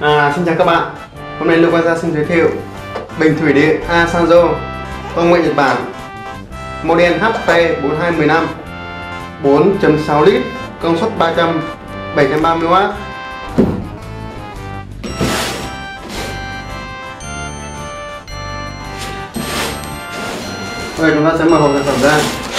Xin chào các bạn. Hôm nay Lukaza xin giới thiệu bình thủy điện Asanzo công nghệ Nhật Bản, model HP4215, 4.6 lít, công suất 730W. Bây giờ chúng ta sẽ mở hộp sản phẩm ra.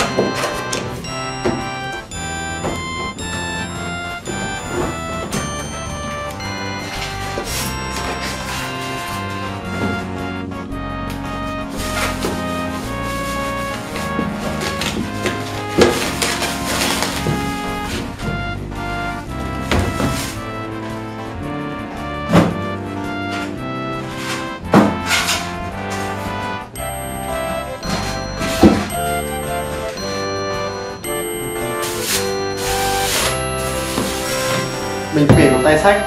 Bình thủy của tay sách,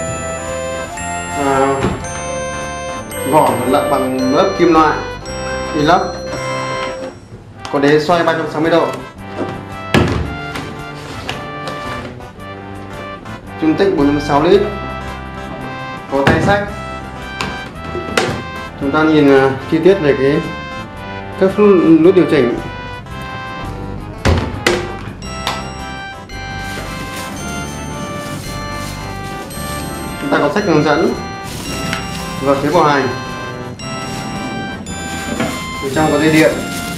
vỏ lợn bằng lớp kim loại inox, có đế xoay 360 độ, dung tích 4.6 lít, có tay sách. Chúng ta nhìn chi tiết về các nút điều chỉnh. Chúng ta có sách hướng dẫn và phía bảo hành. Bên trong có dây điện.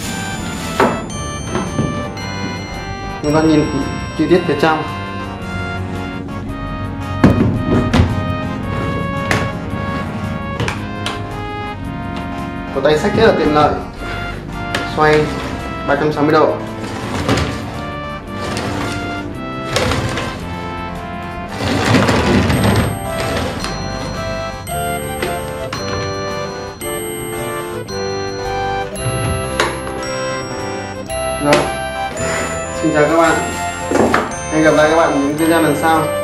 Chúng ta nhìn chi tiết phía trong. Có tay sách rất là tiện lợi, xoay 360 độ. Rồi, xin chào các bạn. Hẹn gặp lại các bạn ở những video lần sau.